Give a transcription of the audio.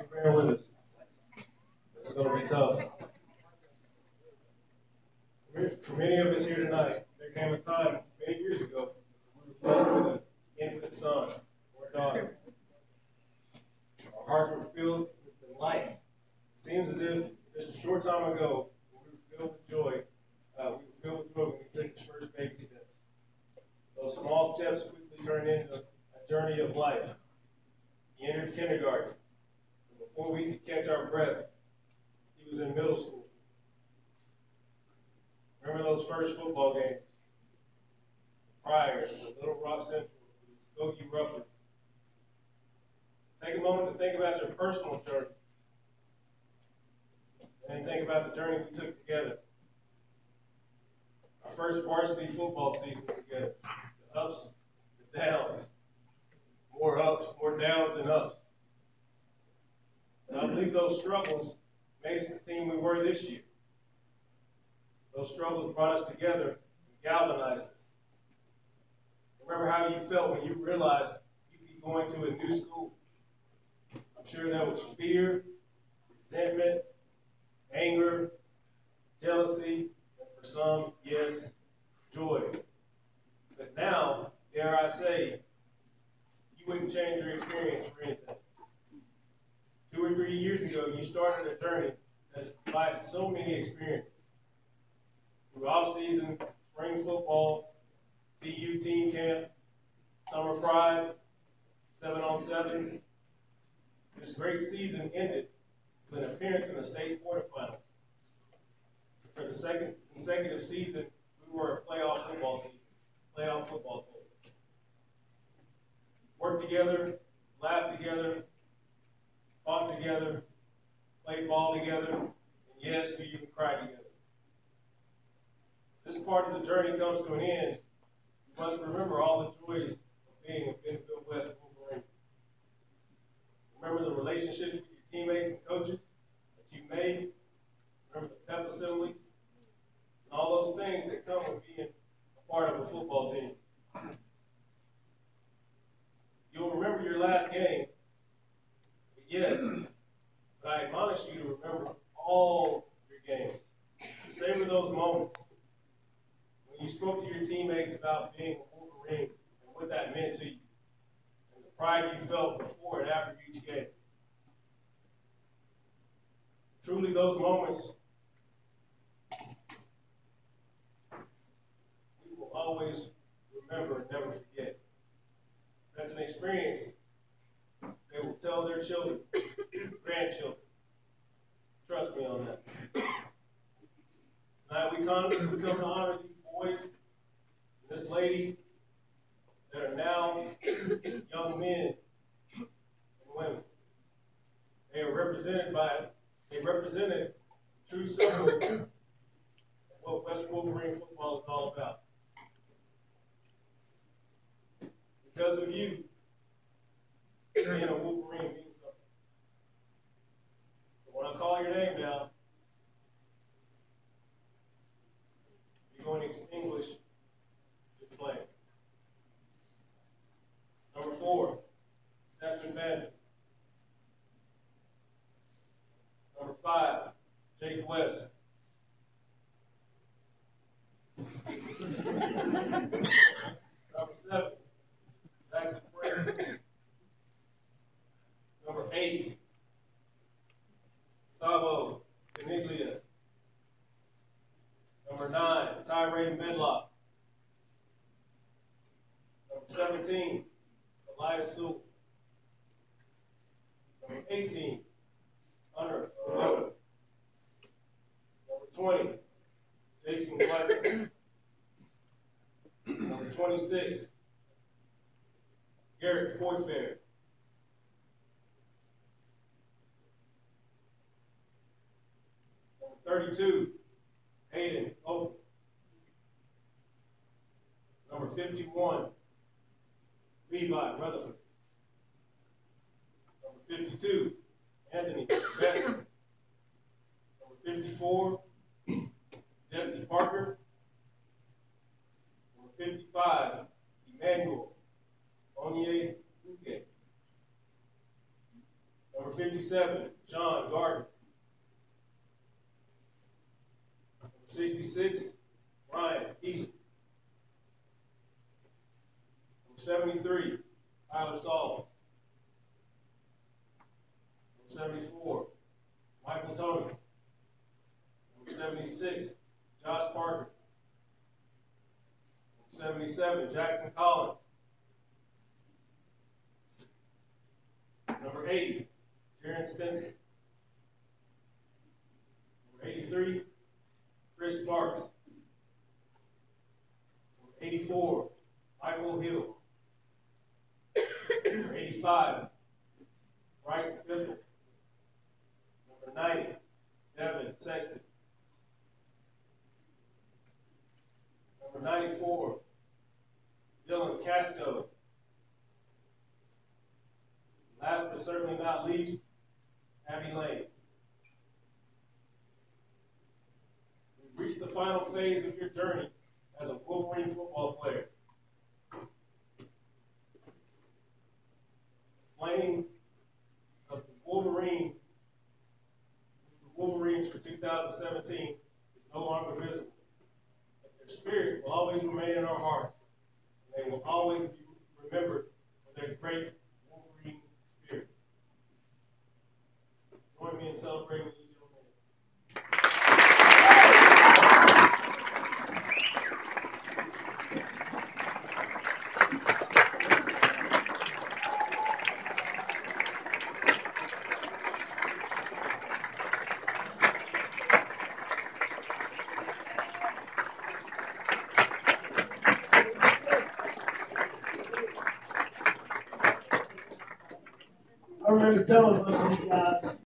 for bearing with us. This is going to be tough. For many of us here tonight, there came a time many years ago we were blessed with an infant son or daughter. Our hearts were filled with delight. It seems as if just a short time ago, when we were filled with joy, when we took the first baby steps. Those small steps quickly turned into a journey of life. He entered kindergarten. And before we could catch our breath, he was in middle school. Remember those first football games? Prior to Little Rock Central, the Skokie Ruffers. Take a moment to think about your personal journey. And then think about the journey we took together. Our first varsity football season together. The ups, the downs. More ups, more downs than ups. And I believe those struggles made us the team we were this year. Those struggles brought us together and galvanized us. Remember how you felt when you realized you'd be going to a new school. I'm sure there was fear, resentment, anger, jealousy, and for some, yes, joy. But now, dare I say, you wouldn't change your experience for anything. 2 or 3 years ago, you started a journey that's provided so many experiences. Through off-season, spring football, TU team camp, summer pride, 7-on-7s. This great season ended with an appearance in the state quarterfinals. For the second consecutive season, we were a playoff football team. Worked together, laughed together, fought together, played ball together, and yes, we even cried together. As this part of the journey comes to an end, you must remember all the joys of being a Bentonville West Wolverine. Remember the relationships with your teammates and coaches that you made. Remember the pep assemblies and all those things that come with being a part of a football team. You'll remember your last game, but yes, but I admonish you to remember all your games. Savor those moments when you spoke to your teammates about being a Wolverine and what that meant to you, and the pride you felt before and after each game. Truly, those moments we will always remember and never forget. That's an experience they will tell their children, grandchildren. Trust me on that. Tonight we come to honor these boys and this lady that are now young men and women. They represented a true symbol of what West Wolverine football is all about. Because of you, being a Wolverine means something. So when I call your name now, you're going to extinguish your flame. Number 4, Stephen Bandit. Number 5, Jake West. Number 7, Jackson Prince. Number 8, Sabo Caniglia. Number 9, Tyrone Medlock. Number 17, Elias Sewell. Number 18, Hunter Swoboda. Number 20, Jason Blackman. Number 26, Garrett Forfair. Number 32, Hayden Oak. Number 51, Levi Rutherford. Number 52, Anthony Becker. Number 54, Jesse Parker. Number 55, Emmanuel Onye Uke. Number Number 57, John Gardner. Number 66, Ryan Keaton. Number 73, Tyler Sauls. Number 74, Michael Tony. Number 76, Josh Parker. Number 77, Jackson Collins. Number 80, Jaron Stinson. Number 83, Chris Sparks. Number 84, Michael Hill. Number 85, Bryce Bickle. Number 90, Devin Sexton. Number 94, Dylan Casco. Last but certainly not least, Abby Lane. We've reached the final phase of your journey as a Wolverine football player. The flame of the Wolverines for 2017 is no longer visible. But their spirit will always remain in our hearts. And they will always be remembered for their great Wolverine spirit. Join me in celebrating these young men. I remember telling a bunch of these guys,